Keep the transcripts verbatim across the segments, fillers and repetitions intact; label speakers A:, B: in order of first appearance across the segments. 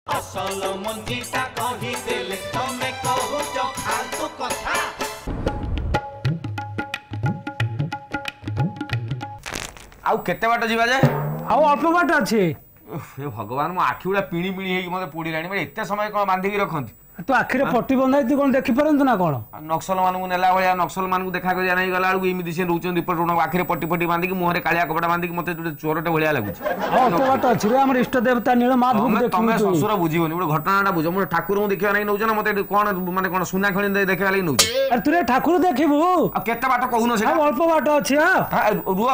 A: असल मंजीटा कही देले तमे कहूच फालतू कथा।
B: आउ केते बाट जीवा जाए?
C: आउ अल्प बाट अछि।
B: हे भगवान मो आखि उडा पिणी पिणी हेकी मते पोडीलाणी माने एते समय कोन बांधी की रखंती?
C: तू आखिरे पट्टी बंधाई तू कोन देखि परंतु ना कोन?
B: नक्सल मानू नेला भलिया नक्सल मानू देखा करिया नै गला आलु इमिदि से रहउचन रिपोर्ट उन आखिरे पट्टी पट्टी बांधी की मुहरे कालिया कपड़ा बांधी की मते चोरटे भलिया लागुछ।
C: आउ अल्प बाट अछि रे हमर इष्ट देवता नील माधव देखि।
B: तमे ससुर बुझिबोनी ओडे घटनाटा बुझ मो ठाकुर मु देखिया नै नउछ ना मते कोन माने कोन सुना खणी दे देखा लागि नउछ।
C: अरे तू रे ठाकुर देखिबू
B: आ केते बाट कहूनो से?
C: आउ अल्प बाट अछि। हां
B: रुआ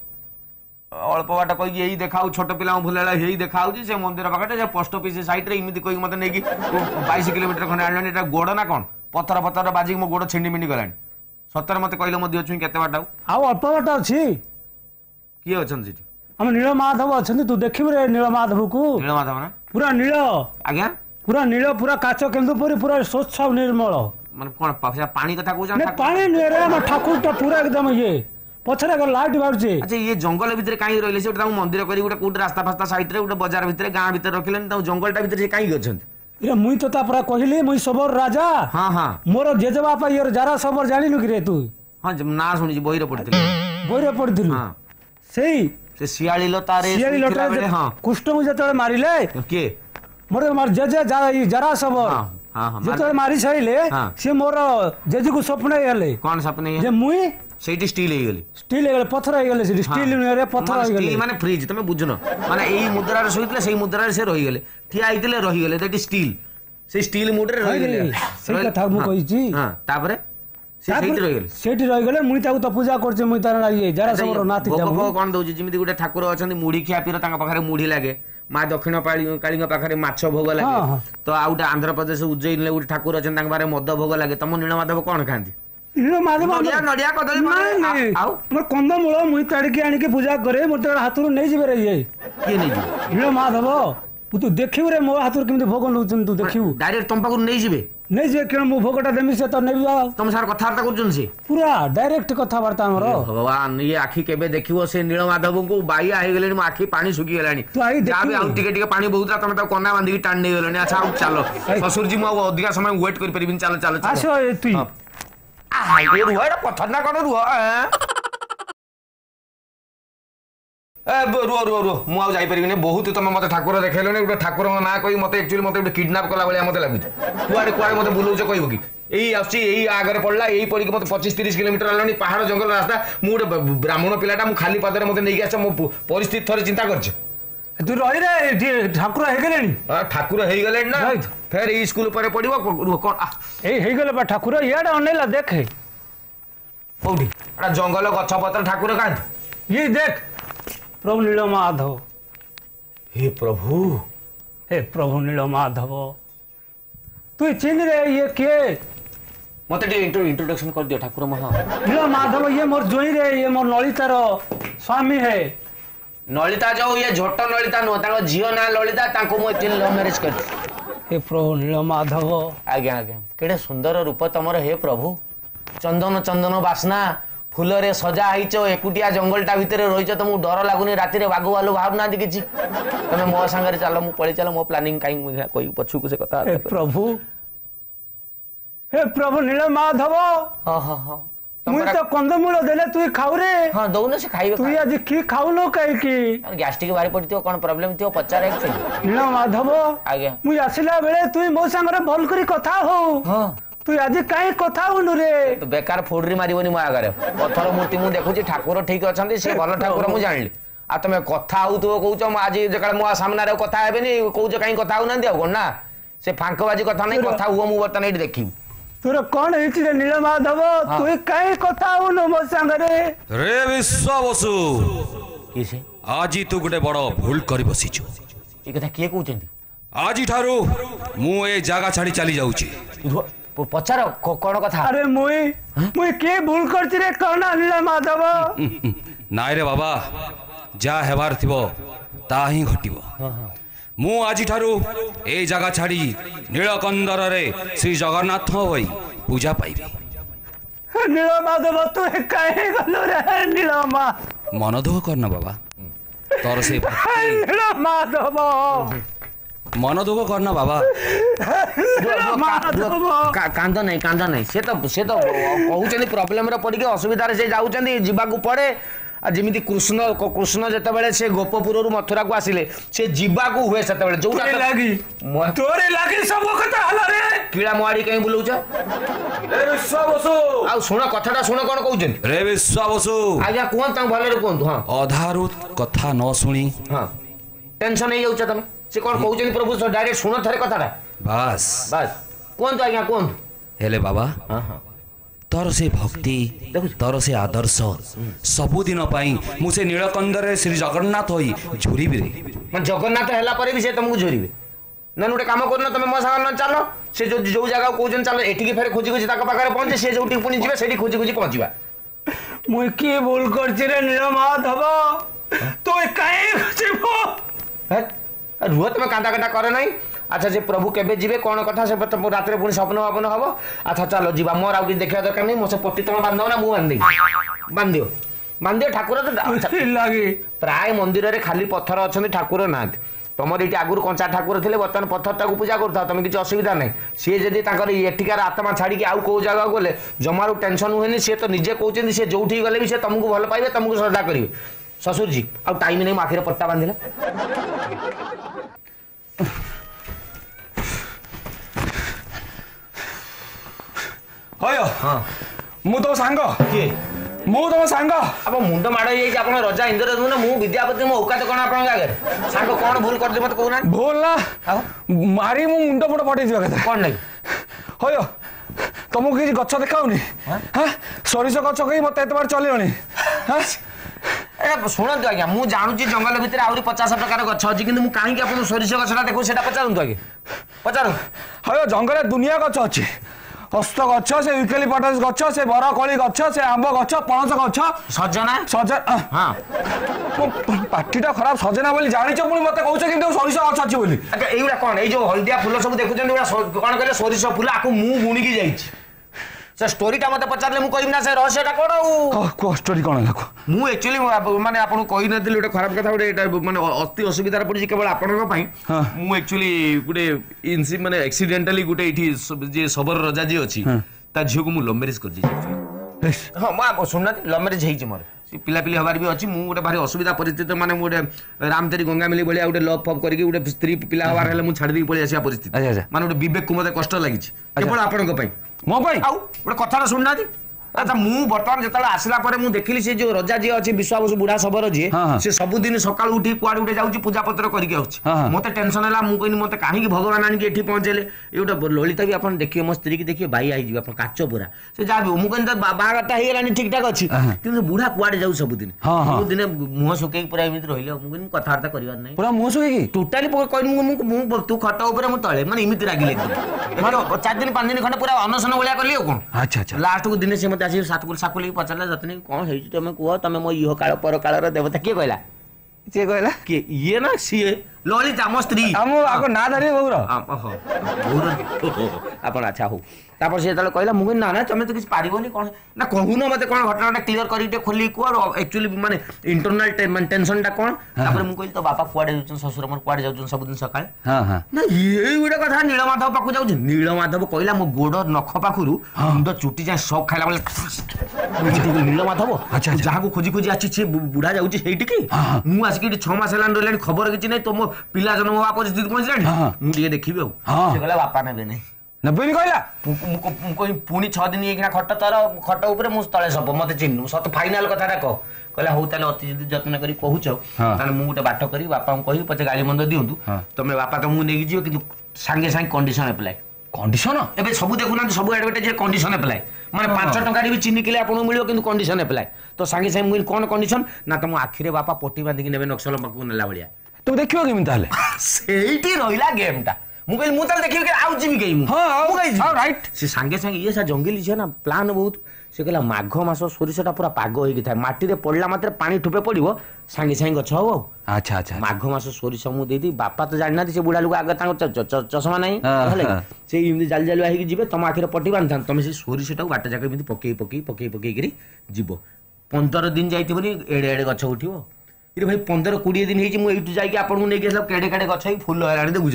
B: अल्प बाट कहि यही देखाउ छोट पिला भुलेला यही देखाउ से मंदिर पाखटे से पोस्ट ऑफिस साइड रे इमिति कहि मते नै कि बाईस किलोमीटर खने आनलानी एटा गोड़ ना कोन पत्थर पत्थर बाजी मो गोड़ छिंडी मिंडी गलानी सत्तर मते कहले मो दियो छु केते बाट
C: आउ अल्प बाट अछि।
B: किए अछन सिटी? हम
C: नील माधव अछन तू देखिबे रे नील माधव को।
B: नील माधव ना
C: पूरा नील
B: आज्ञा
C: पूरा नील पूरा काच केंदु परी पूरा स्वच्छ और निर्मल
B: माने कोन पानी कथा कहू
C: जान? पानी नै रे हम ठाकुर टा पूरा एकदम ये पछरे के लाइट बारजे।
B: अच्छा ये जंगल भीतर काई रहले से ताऊ मंदिर करी गुटे कोट रास्ता फास्ता साइड रे गुटे बाजार भीतर गां भीतर रखिलेन ताऊ जंगलटा भीतर से काई गछन?
C: रे मुई तो ता पूरा कहिली मुई सबर राजा। हां हां मोर जेजबा पा यार जरा सबर जानिलु कि रे तू? हां ना सुनि जी बहिरे पड़थिल बहिरे पड़थिल। हां सेई से सियाली लतारे सियाली लतारे हां कुष्ट मु जतळे मारिले के मोर मार जेजे जरा सबर। हां हां हां जतळे मारी छाइले से मोर जेजी को सपने हेले। कोन सपने? जे मुई सेठी स्टील हे गेली स्टील हे गेले पत्थर हे गेले से स्टील रे पत्थर हे गेले माने फ्रिज तमे बुझनो माने एई मुद्रा रे सोइतले सेई मुद्रा रे से रहि गेले ठिया आइतले रहि गेले दैट स्टील से स्टील मुड रे रहि गेले से कथा मु कहि छी। हां तापरे से सेठी रहि गेले सेठी रहि गेले मुई ताको त पूजा करछे मुई तार ये जरा समरो नाती जाऊ भोग कोन दउजी जिमिति गुटे ठाकुर अछंती मुढी खिया पीर तांका पाखरे मुढी लागे मा दक्षिण पाळी कालींगा पाखरे माछ भोग लागे तो आउटा आंध्र प्रदेश उज्जैन ले गुटे ठाकुर अछन तांका बारे मद भोग लागे तम नील माधव कोन खांती? नडिया नडिया कदली नहीं आउ मोर कंद मूल मुई ताड़ी के आनी के पूजा करे मोर तो हाथुर नै जिबे रे ये के नै जिबे नील माधव तू देखिबे रे मो हाथुर केमति भोग नउचन तू देखिबू डायरेक्ट तम पाखु नै जिबे नै जे केन मु भोगटा देमी से तो नेबी तम सार कथा वार्ता करजन से पूरा डायरेक्ट कथा वार्ता हमर भगवान ये आखी केबे देखिबो से नील माधव को बाइया हे गेलेनी मो आखी पानी सुकी गेलानी जाबे आउ टिके टिके पानी बहुतरा तमे त कोना बांधी की टाण नै गेलनी। अच्छा आउ चलो ससुर जी मो अधिका समय वेट कर परिबिन चलो चलो आसो तू आ ये रुआ रे पत्थर ना कोन रुआ ए रुआ रुआ रुआ मु आ जाई परिबिने बहुत तमे मते ठाकुर देखेलने उडे ठाकुर ना कहि मते एक्चुअली मते उडे किडनैप कला बलिया मते लागु कुआडे कुआडे मते बुलौछ कहिबो कि एई आछि एई आगरे पड़ला एई पड़ी के मते पच्चीस तीस किलोमीटर आलानी पहाड़ जंगल रास्ता मु उडे ब्राह्मण पिलाटा मु खाली पादरे मते नै गयाछ मु परिस्थिति थरे चिंता करछ तू रही रे ठाकुर हे गेलेनी ठाकुर हे गेलेनी ना फिर ई स्कूल पर पड़िबो कोन ए हे गेले बा ठाकुर याडा अनेला देखे कोडी एटा जंगल गछ पत्र ठाकुर कांत ये देख प्रभु नील माधव। हे प्रभु हे प्रभु नील माधव तू चिन रे ये के मते टे इंट्रोडक्शन कर दियो ठाकुर महा नील माधव ये मोर जोई रे ये मोर ललितार स्वामी है। नलिता जो ये झोट नलिता नो ताको जियो ना ललिता ताको मो तिन लव मैरिज कर। हे प्रभु नील माधव आज्ञा आज्ञा केडे सुंदर रूप तमर हे प्रभु चंदन चंदन वासना फूल रे सजा आइचो एकुटिया जंगलटा भितरे रहिचो तुमु डर लागुनी राती रे बागु वालु भाव ना दिकिछि तमे मो संगे चलो मु पळि चलो मो प्लानिंग काई मु कोई पछु को से कथा। हे प्रभु हे प्रभु नील माधव हां हां हां मुई तो कंदमूल देले तू खाऊ रे। हां दउन से खाइबे तू आज की खाऊ नो काई की गैस्ट्रिक बारी पड़तियो कोन प्रॉब्लम थियो पचार एक्चुअली नील माधव आज्ञा मुई आसिला बेले तू मो संगे भल करी कथा हो। हां तू आज काई कथा होनु रे तो बेकार फोडरी मारिबोनी मो आगरे पत्थर मूर्ति मु देखुची ठाकुर ठीक अछंती से भल ठाकुर मु जानिली आ तमे कथा होउ तो कहउछ म आज जेकाल मो सामना रे कथा हेबेनी कहउछ काई कथा होउ नंदी आ कोन ना से फांकबाजी कथा नै कथा हुओ मु बर्तन एठी देखि तोर कोन हेछि रे नील माधव तू काई कथा होनु मो संगरे रे विश्व बसु किसे आज तू गुटे बड़ भूल करि बसिछु ए कथा के कहउछंती आज ठारू मु ए जागा छाडी चली जाउची पचार कोन कथा अरे मुई मुई के भूल करछि रे कोन नील माधव नाय रे बाबा जा हेबार थिबो ता ही घटिबो मु आज ठारू ए जगह छाड़ी नीलकंदर रे श्री जगन्नाथ होई पूजा पाइबी। नील माधव तू काहे गलो रे नीलमा मन दुख करना बाबा तोर से नील माधव
D: मन दुख करना बाबा
B: कांद नहीं कांद नहीं से तो से तो कहते प्रोब्लेम पड़ी असुविधा से जाऊँच जावाक पड़े आ जमी कृष्ण कृष्ण जिते से गोपपुर मथुरा को आसिले से जावाक हुए से जो कीड़ा मुआड़ी कहीं बुलाऊच आ शुण कथा शुण कौन कहते
D: रे विश्वा बसु
B: आज्ञा कहतु भले कहतु हाँ
D: अधारू कथा न शुणी
B: हाँ टेंशन हो जाऊँ तुम से कौन कहते प्रभु डायरेक्ट शुण थे कथा
D: बास
B: बस कहतु आज्ञा कहतु
D: हेले बाबा
B: हाँ हाँ
D: तोर से भक्ति तोर से आदर्श सबुदिन मु से नीलकंदरे श्री जगन्नाथ होई झुरीबी रे
B: जगन्नाथ हैला परे भी से तुमको झुरीबे ना गोटे काम करना तुम मो सागर चल से जो जो जगह कहते चल एटिकी फेर खोजी खोजी पाखे पहुंचे से जो पुणी जी से खोजी खोजी पहुंचा
E: मुई किए भूल करछि रे नीलमाधव तो कहीं
B: रुह तुम कांदा कांदा करे नहीं अच्छा से प्रभु केबे जीवे कौन कथा से रात पुणी स्वप्न वापन हम अच्छा चलो जीवा मोर आउ देखा दरकार नहीं मोसे पट्टी तुम बांध ना मुझे बांध बांध दियो बांध दियो ठाकुर तो
E: लगे
B: प्राय मंदिर में खाली पत्थर अच्छा ठाकुर ना तुम ये आगुरी कंचा ठाकुर थे बर्तमान पत्थर टाक पूजा करता तुम किसी असुविधा नहीं सी जब एठिकार आत्मा छाड़ी आउ कौ जगह गले जमारू टेंशन हुए सी तो निजे कहते सी जो गले भी से तुमको भल पाइबे तुमको श्रद्धा करेंगे ससुर जी आउ टाइम नहीं आखिर पट्टा बांधिला
E: हयो हाँ मु तो सांग
B: किए
E: मु तुम सांग
B: अब मुंड माड़ हो रजा इंद्रधनु मु विद्यापति मो औकात कौन आप सांग कौन भूल कर मत कहना
E: भूल ना मारी मु मुंड फुट फटे कथा
B: कौन नहीं
E: हयो तुमको किसी गछ देखाऊनी हाँ सरिष गछ कहीं मत एत बार चलनी हाँ
B: शुणु आज्ञा मु जानूची जंगल भितर आहरी पचास प्रकार गछ अच्छी कि कहीं आप सरिष गछटा देखो से पचारतु आगे पचार
E: हयो जंगल दुनिया गछ अच्छी हस्त गछ से यूकेलिप्टस गछ से बरकोली गछ से आंब गछ पणस गछ
B: सजना
E: सजना हाँ पार्टीटा खराब सजना बोली जानिछ पुणी मते कहउछ कि सरिष गछ अछि बोली
B: अच्छा एइरा कोन ए जो हल्दिया फूल सब देखुछन एइरा कोन कहले सरिष फूल आकु मु बुणी की जाइछ से स्टोरीटा मते पचारले मु कहिम ना से रहस्यटा कोन
E: को स्टोरी कोन देखो
B: मु एक्चुअली माने आपन कहि नथिल ओटे खराब कथा ओटे एटा माने अति असुविधा पड़ी केवल आपन पई मु एक्चुअली गुटे इनसी माने एक्सीडेंटली गुटे इठी जे सबर राजा जी अछि ता झियो को मु लव मैरिज कर जी हां मा सुनना लव मैरिज हेइ मोर पिला पिली हबार भी अच्छी मु गोटे भारी असुविधा परिस्थिति माने गोटे राम तेरी गंगा मिली भलिया गोटे लव फव करके गोटे स्त्री पिला हबार हेले मु छाड़ दी पळि आसिया परिस्थिति माने गोटे विवेक को मते कष्ट लागि केवल आपन पई
E: मो पई
B: आउ गोटे कथा सुनना दी अच्छा मु बर्तमान जिते आसला मु देखिली से जो रजा जी अच्छी विश्वास बुढ़ा सबर जी से सबुदिन सका उठी कुआड़े उठे जाऊँ पूजा पत्र करके मत टेंशन है मुझे मत कहीं भगवान आनिक ये पहुंचेले ये गोटे ललिता भी आप देखिए मो स्त्री की देखिए बाई आई आप काच पूरा से जहाँ भी मुझे बाहाटा हो ठीक ठाक अच्छी कि बुढ़ा कुआड़े जाऊ सबुदिन दिन मुह सुखे पूरा एमती रही मुझे कथबार्ता करार ना
E: पूरा मुह सुखे
B: टोटाली कहनी तू खट उपर तले मैंने एमती रागिले चार दिन पांच दिन खंडे पूरा अनशन भाया कली कौन अच्छा लास्ट को दिन से मत साकुल साकुल पचारा जतनी कौन है तुम कह तुम मो इह काल पर कालर देवता किए कहला
E: किए कहला
B: किए ये ना सी ललिता मो स्त्री
E: ना धरी बउर
B: आप अच्छा हो तापर से कहला मुझे ना ना तुम तो किसी पारिबनी कौन ना कहून मत कौन घटना क्लीयर कर खोली कह एक्चुअली माने इंटरनल टेंशनटा कौन तापर मु कहली तो बापा कुआडे जाउछन ससुर मन कुआडे जाउछन सब दिन सकाळ हां हां ना ये गुडा कथा नीलमाधव पाखु जाउछ नीलमाधव कहला मो गोड़ नख पाखुरु मुंड चुटी जा सब खाइला बेले नीलमाधव अच्छा जहाँ को खोजी खोजी आछि बुढ़ा जाउछ सेठी की मु आसिक छह मास हेलान रहलानी खबर किछि नै तो मो पिला जन्म होवा परिस्थिति पहुंचलानी मु टिके देखिबे से कहला बापा नेबे नै
E: नबेनी कहला
B: कोई पुणी छह दिन एक खट तार खट उपर मु तले सब मत चिन्हु सत फाइनाल कथाटा कह कहला हौ ताले अति जत्न करी कहूछ ताले मु गोटे बाट करी बापा को कहि पछे गाली मंद दियंतु तमे बापा तो मु नेगी जियो किंतु संगे संगे कंडीशन अप्लाई
E: कंडीशन
B: एबे सब देखुना सब एडवर्टाइज कंडीशन अप्लाई माने पांच टंका भी चिनी किले आपन मिलियो किंतु कंडीशन अप्लाई तो संगे संगे मुइन कोन कंडीशन ना तुम आखिरे बापा पट्टी बांधी कि नेबे नक्सल पाकु नेला बलिया
E: तू देखियो केमिन ताले
B: सेठी रहिला गेमटा मु कहली मु ताले देखियो कि आउ जिमी गई
E: हां आउ गई हां राइट
B: से संगे संगे ये सा जंगली छे ना प्लान बहुत से कहला माघ मास सोरिषटा पूरा पाग होई कि था माटी रे पड़ला मात्र पानी ठुपे पड़िबो संगे संगे गछ हो
E: अच्छा अच्छा
B: माघ मास सोरिष मु देदी बापा तो जानि ना से बुढ़ा लोग आगे तांको चश्मा नाही हले से इमि जाल जाल आही जिबे तम आखिरे पट्टी बांधन तमे से सोरिषटा बाट जाके इमि पकेई पकेई पकेई पकेई करी जिवो पंद्रह दिन जाइथिबनी एडे एडे गछ उठिबो इरे भाई पंद्रह बीस दिन हेची मु एटु जाई कि आपन को नै गेला केडे केडे गछ फुल हेलानी देखुछन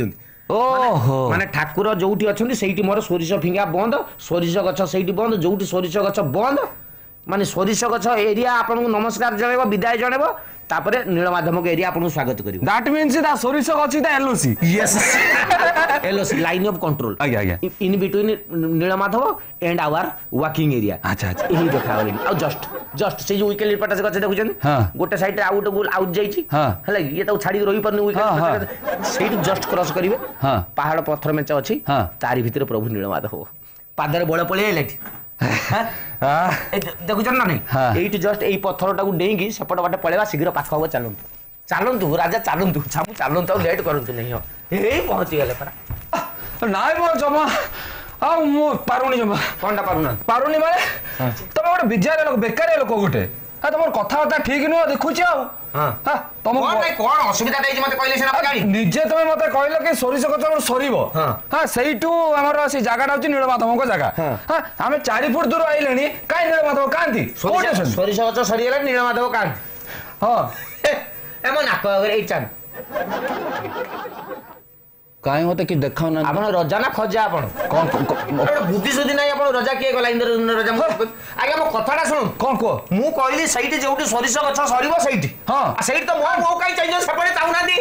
E: ओहो
B: ମାନେ ଠାକୁର ଯୋଉଠି ଅଛନ୍ତି ସେଇଠି ମୋର ସୋରିଷ ଫିଙ୍ଗା ବନ୍ଦ, ସୋରିଷ ଗଛ ସେଇଠି ବନ୍ଦ, ଯୋଉଠି ସୋରିଷ ଗଛ ବନ୍ଦ ମାନେ ସୋରିଷ ଗଛ ଏରିଆ ଆପଣଙ୍କୁ ନମସ୍କାର ଜଣାଇବ, ବିଦାୟ ଜଣାଇବ, ତାପରେ ନୀଳମାଧବଙ୍କ ଏରିଆ ଆପଣଙ୍କୁ ସ୍ୱାଗତ କରିବ।
E: ଦ୍ୟାଟ୍ ମିନ୍ସ ତା ସୋରିଷ ଗଛ ତା LOC
B: Yes. L O C, line of control.
E: ଆଜ୍ଞା ଆଜ୍ଞା
B: In between Nilamadhab and our working area.
E: ଆଚ୍ଛା ଆଚ୍ଛା
B: ଏହି ଦେଖାଗଲାଣି। ଆଉ ଜଷ୍ଟ ଜଷ୍ଟ ସେଇ ଯୋଉ ୱିକେଲି ପଟାସ ଗଛ ଦେଖୁଛନ୍ତି,
E: ହଁ।
B: ଗୋଟେ ସାଇଡରେ ଆଉ ଗୋଟେ ଗୋଲ ଆଉଟ ଯାଇଛି,
E: ହଁ।
B: ହେଲା କି ଇଏ ତାକୁ ଛାଡିକି ରହିପାରୁନି
E: ହଁ,
B: ୱିକେଲି
E: ହଁ।
B: ସେଇଠୁ ଜଷ୍ଟ କ୍ରସ କରିବେ,
E: ହଁ।
B: ପାହାଡ ପଥର ମେଞ୍ଚ ଅଛି,
E: ହଁ।
B: ତାରି ଭିତରେ ପ୍ରଭୁ ନୀଳମାଧବ ପାଦରେ ବଳ ପଳେଇ ଆଇଲାଠି। ଦେଖୁଛନ୍ତି ନା ନାଇଁ,
E: ହଁ।
B: ଏଇଠି ଜଷ୍ଟ ଏଇ ପଥରଟାକୁ ଡେଇଁକି ସେପଟ ବାଟେ ପଳେଇବା, ଶୀଘ୍ର ପାଖ ହବ, ଚାଲନ୍ତୁ ଚାଲନ୍ତୁ ରାଜା ଚାଲନ୍ତୁ, ଛାମୁ ଚାଲନ୍ତୁ, ଆଉ ଲେଟ୍ କରନ୍ତୁ ନାହିଁ। ଏଇ ପହଞ୍ଚିଗଲେ ପରା।
E: ନାଇଁ ମୋ ଜମା ଆଉ ମୁଁ ପାରୁନି ଜମା
B: କଣଟା ପାରୁନାହାନ୍ତି?
E: ପାରୁନି ମାନେ ତମେ ଗୋଟେ ବିଜାରିଆ ଲୋକ, ବେକାରିଆ ଲୋକ ଗୋଟେ, ହଁ ତମର କଥାବାର୍ତ୍ତା ଠିକ ନୁହଁ ଦେଖୁଛି ଆଉ
B: ହଁ।
E: ହଁ, ତମ
B: କଣ ନାଇଁ, କଣ ଅସୁବିଧା ହେଇଛି ମତେ କହିଲେ ସିନା ଜାଣି।
E: ନିଜେ ତମେ ମତେ କହିଲ କି ସୋରିଷ ଗଛ ଗୋଟେ ସରିବ,
B: ହଁ।
E: ହଁ ସେଇଠୁ ଆମର ସେ ଜାଗାଟା ହଉଛି ନୀଳମାଧବଙ୍କ ଜାଗା,
B: ହଁ।
E: ହଁ ଆମେ ଚାରି ଫୁଟ ଦୂର ଆଇଲେଣି, କାହିଁ ନୀଳମାଧବ କାହାନ୍ତି କୋଉଠି
B: ସୋରିଷ
E: ଅଛନ୍ତି?
B: ସୋରିଷ ଗଛ ସରିଗଲା, ନୀଳମାଧବ କାନ୍ତି
E: ହଁ
B: ଆମ ନାକ ଆଗରେ ଏଇ ଚାନ୍ଦ।
E: କାହିଁ ମତେ କି ଦେଖାଉନା
B: ଆପଣ ରଜା ନା ଖଜା? ଆପଣ
E: କଣ
B: ଗୋଟେ ବୁଦ୍ଧି ସୁଦ୍ଧି ନାହିଁ, ଆପଣ ରଜା କିଏ ଗଲା? ଇନ୍ଦ୍ର ରଜା। ଆଜ୍ଞା ମୋ କଥାଟା ଶୁଣୁ।
E: କଣ କୁହ?
B: ମୁଁ କହିଲି ସେଇଠି ଯୋଉଠି ସୋରିଷ ଗଛ ସରିବ ସେଇଠି,
E: ହଁ।
B: ଆଉ ସେଇଠି ତ ମୋ ମୋ କାହିଁ ଚାହିଁଛ ସେପଟେ ଚାହୁଁନାହାନ୍ତି?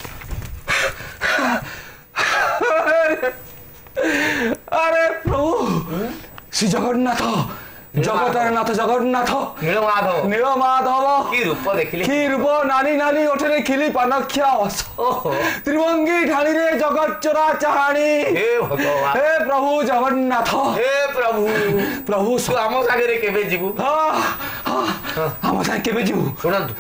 E: ଆରେ ପ୍ରଭୁ ଶ୍ରୀ ଜଗନ୍ନାଥ, ଜଗତର ନାଥ ଜଗନ୍ନାଥ,
B: ନୀଳମାଧବ
E: ନୀଳମାଧବ
B: କି ରୂପ ଦେଖିଲି,
E: କି ରୂପ, ନାଲି ନାଲି ଓଠରେ ଖିଲି ପାନକ୍ଷା
B: ଓହୋ
E: ତ୍ରିଭଙ୍ଗୀ ଢାଳିରେ ଜଗତ ଚରା ଚାହାଣି,
B: ହେ ଭଗବାନ,
E: ହେ ପ୍ରଭୁ ଜଗନ୍ନାଥ,
B: ହେ ପ୍ରଭୁ
E: ପ୍ରଭୁ
B: ତୁ ଆମ ସାଙ୍ଗରେ କେବେ ଯିବୁ?
E: ହଁ ହଁ ଆମ ସାଙ୍ଗେ କେବେ ଯିବୁ?
B: ଶୁଣନ୍ତୁ,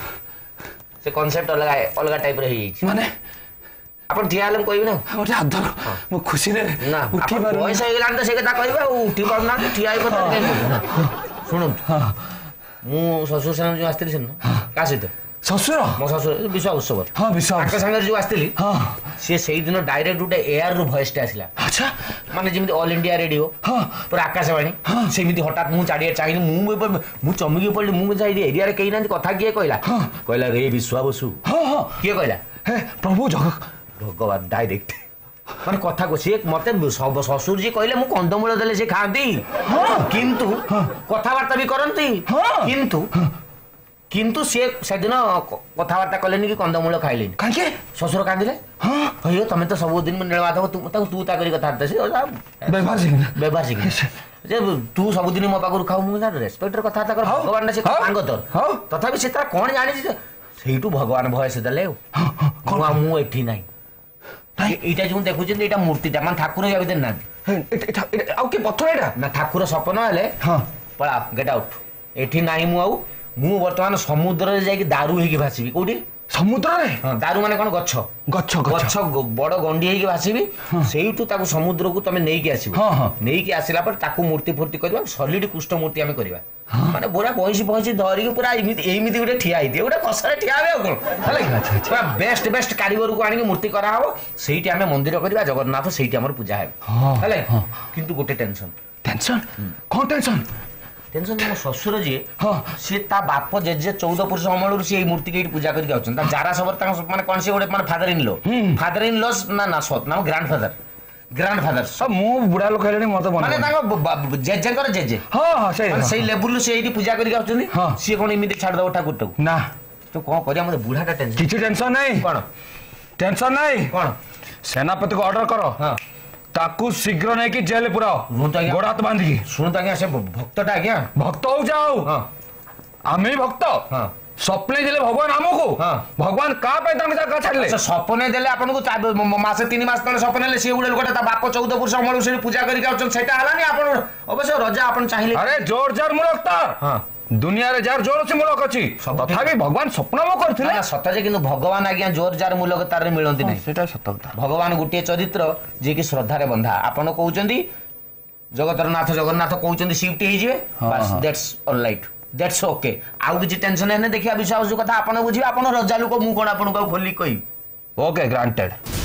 B: ସେ କନସେପ୍ଟ ଅଲଗା ଅଲଗା ଟାଇପର ହେଇଯାଇଛି।
E: ମାନେ
B: ଆପଣ ଠିଆ ହେଲେ ମୁଁ କହିବି ନା।
E: ଗୋଟେ ଆଦର ମୁଁ ଖୁସିରେ
B: ନା
E: ଉଠି
B: ଆପଣ
E: ପାରୁନି।
B: ବୟସ ହେଇଗଲାଣି ତ ସେ କଥା କହିବେ, ଆଉ ଉଠି ପାରୁନାହାନ୍ତି, ଠିଆ ହେଇ କଥା କାହିଁ କହୁଛନ୍ତି? ଶୁଣନ୍ତୁ, ମୁଁ ଶ୍ୱଶୁର ସାଙ୍ଗରେ ଯୋଉ ଆସିଥିଲି ସେଦିନ, କାହା ସହିତ?
E: ଶ୍ୱଶୁର
B: ମୋ ଶ୍ୱଶୁର ବିଶ୍ୱାସ ଉତ୍ସବ,
E: ହଁ ବିଶ୍ୱାସ
B: ତାଙ୍କ ସାଙ୍ଗରେ ଯୋଉ ଆସିଥିଲି,
E: ହଁ
B: ସିଏ ସେଇଦିନ ଡାଇରେକ୍ଟ ଗୋଟେ ଏୟାରରୁ ଭଏସଟା ଆସିଲା,
E: ଆଚ୍ଛା
B: ମାନେ ଯେମିତି ଅଲ୍ ଇଣ୍ଡିଆ ରେଡିଓ,
E: ହଁ
B: ପୁରା ଆକାଶବାଣୀ, ସେମିତି ହଠାତ୍ ମୁଁ ଚାରିଆଡ଼େ ଚାହିଁଲି, ମୁଁ ମୁଁ ଚମକି ପଡ଼ିଲି, ମୁଁ ଏଇ ଏରିଆରେ କେହି ନାହାନ୍ତି, କଥା କିଏ କହିଲା? କହିଲା ରେ ବିଶ୍ୱାସ ବସୁ।
E: ହଁ ହଁ
B: କିଏ କହିଲା?
E: ହେ ପ୍ରଭୁ ଜଗ
B: ଭଗବାନ ଡାଇରେକ୍ଟ ମାନେ କଥା ସିଏ ମତେ ଶ୍ୱଶୁର ଯିଏ କହିଲେ ମୁଁ କନ୍ଦମୂଳ ଦେଲେ ସେ ଖାଆନ୍ତି, କିନ୍ତୁ କଥାବାର୍ତ୍ତା ବି କରନ୍ତି, କିନ୍ତୁ କିନ୍ତୁ ସିଏ ସେଦିନ କଥାବାର୍ତ୍ତା କଲେନି କି କନ୍ଦମୂଳ ଖାଇଲେନି।
E: କାହିଁକି?
B: ଶ୍ୱଶୁର କାନ୍ଦିଲେ। କହିବ ତମେ ତ ସବୁଦିନ ନୀଳମାଧବ ତାକୁ ତୁ ତା କରି କଥାବାର୍ତ୍ତା, ସେ
E: ବ୍ୟବହାର ଶିଖିନା
B: ବ୍ୟବହାର ଶିଖିନା ଯେ ତୁ ସବୁଦିନ ମୋ ପାଖରୁ ଖାଉ, ମୁଁ ରେସ୍ପେକ୍ଟରେ କଥାବାର୍ତ୍ତା କର, ଭଗବାନ ସେ ସାଙ୍ଗ ତୋର, ତଥାପି ସେ ତାର କଣ ଜାଣିଛି ଯେ ସେଇଠୁ ଭଗବାନ ଭୟସ ଦେଲେ, ଆଉ ମୁଁ ଏଠି ନାହିଁ। এইটা যেমন দেখুছেন এটা মূর্তিটা মানে ঠাকুর য়া ভিতরে না,
E: ଆଉ କି ପଥର ଏଇଟା?
B: না ঠাকুর স্বপ্ন হেলে পড়া গেট আউট এଠି নাই। ମୁଁ ଆଉ ମୁଁ ବର୍ତ୍ତମାନ ସମୁଦ୍ରରେ ଯାଇକି ଦାରୁ ହେଇକି ଭାସିବି। କୋଉଠି?
E: ସମୁଦ୍ରରେ।
B: ଦାରୁ ମାନେ କଣ? ଗଛ
E: ଗଛ
B: ଗଛ ବଡ ଗଣ୍ଡି ହେଇକି ଭାସିବି, ସେଇଠୁ ତାକୁ ସମୁଦ୍ରକୁ ତମେ ନେଇକି ଆସିବ, ନେଇକି ଆସିଲା ପରେ ତାକୁ ମୂର୍ତ୍ତି ଫୂର୍ତ୍ତି କରିବା, ସଲିଡ କୁଷ୍ଠ ମୂର୍ତ୍ତି ଆମେ କରିବା, ମାନେ ପୁରା ବଇଁଶି ଫଇଁଶି ଧରିକି ପୁରା ଏମିତି ଏମିତି ଗୋଟେ ଠିଆ ହେଇଥିବେ, ଗୋଟେ କଷାରେ ଠିଆ ହେବେ ଆଉ କଣ ହେଲା କି? ପୁରା ବେଷ୍ଟ ବେଷ୍ଟ କାରିଗରକୁ ଆଣିକି ମୂର୍ତ୍ତି କରାହବ, ସେଇଠି ଆମେ ମନ୍ଦିର କରିବା, ଜଗନ୍ନାଥ ସେଇଠି ଆମର ପୂଜା ହେବେ, ହେଲା। କିନ୍ତୁ ଗୋଟେ ଟେନସନ।
E: ଟେନସନ? କଣ ଟେନସନ?
B: ଟେନସନ ମୋ ଶ୍ୱଶୁର ଯିଏ, ସିଏ ତା ବାପ ଜେଜେ ଚଉଦ ପୁରୁଷ ଅମଳରୁ ସିଏ ଏଇ ମୂର୍ତ୍ତିକି ଏଇଠି ପୂଜା କରିକି ଆଉଛନ୍ତି। ତା ଜାରା ସବର ତାଙ୍କ ମାନେ କଣ, ସେ ଗୋଟେ ମାନେ father in law, father in laws ନା ନା ସତ ନା ଗ୍ରାଣ୍ଡ ଫାଦର, ଗ୍ରାଣ୍ଡ ଫାଦର।
E: ମୁଁ ବୁଢା ଲୋକ ହେଲେଣି ମତେ
B: ମାନେ ତାଙ୍କ ଜେଜେଙ୍କର ଜେଜେ,
E: ହଁ ହଁ ସେଇ
B: ସେଇ ଲେବୁଲରୁ ସେ ଏଇଠି ପୂଜା କରିକି ଆଉଛନ୍ତି। ସିଏ କଣ ଏମିତି ଛାଡ଼ିଦବ ଠାକୁରଟାକୁ? ନା। ତ କଣ କରିବା, ମତେ ବୁଢାଟା ଟେନସନ।
E: କିଛି ଟେନସନ ନାହିଁ।
B: କଣ
E: ଟେନସନ ନାହିଁ?
B: କଣ?
E: ସେନାପତିକୁ ଅର୍ଡର କର, ତାକୁ ଶୀଘ୍ର ନେଇକି ଜେଲ ପୁରାଅ, ଗୋଡ଼ ହାତ ବାନ୍ଧିକି।
B: ଶୁଣନ୍ତୁ ଆଜ୍ଞା, ସେ ଭକ୍ତଟା ଆଜ୍ଞା
E: ଭକ୍ତ ହଉ ଯାଉ, ଆମେ ଭକ୍ତ ସ୍ୱପ୍ନେ ଦେଲେ ଭଗବାନ ଆମକୁ, ଭଗବାନ କାହା ପାଇଁ ତାଙ୍କ ଜାଗା ଛାଡ଼ିଲେ?
B: ସ୍ୱପ୍ନେ ଦେଲେ ଆପଣଙ୍କୁ ମାସେ ତିନି ମାସ ତଳେ ସ୍ୱପ୍ନ ହେଲେ, ସିଏ ଗୋଟେ ଲୋକଟା ତା ବାପ ଚଉଦ ପୁରୁଷ ଅମଳରୁ ସେଠି ପୂଜା କରିକି ଆଉଛନ୍ତି, ସେଇଟା ହେଲାନି। ଆପଣ ଅବଶ୍ୟ ରଜା ଆପଣ ଚାହିଁଲେ,
E: ଆରେ ଜୋର ଜାର ମୂଳକ ତାର ଦୁନିଆରେ ଯାର ଜୋର ଅଛି ମୂଳକ ଅଛି, ତଥାପି ଭଗବାନ ସ୍ୱପ୍ନ କରିଥିଲେ
B: ସତ ଯେ, କିନ୍ତୁ ଭଗବାନ ଆଜ୍ଞା ଜୋର ଯାର ମୂଲକ ତାରରେ ମିଳନ୍ତି ନାହିଁ,
E: ସେଟା ସତ କଥା।
B: ଭଗବାନ ଗୋଟିଏ ଚରିତ୍ର ଯିଏକି ଶ୍ରଦ୍ଧାରେ ବନ୍ଧା। ଆପଣ କହୁଛନ୍ତି ଜଗତର ନାଥ ଜଗନ୍ନାଥ କହୁଛନ୍ତି ସିଫ୍ଟ ହେଇଯିବେ, ଦ୍ୟାଟ୍ସ ଅଲରାଇଟ୍, ଦ୍ୟାଟ୍ସ ଓକେ। ଆଉ କିଛି ଟେନସନ ହେଲେ ଦେଖିବା ବିଶ୍ୱାସ କଥା ଆପଣ ବୁଝିବେ। ଆପଣ ରଜା ଲୋକ, ମୁଁ କଣ ଆପଣଙ୍କୁ ଆଉ ଖୋଲିକି କହିବି?
E: Okay granted.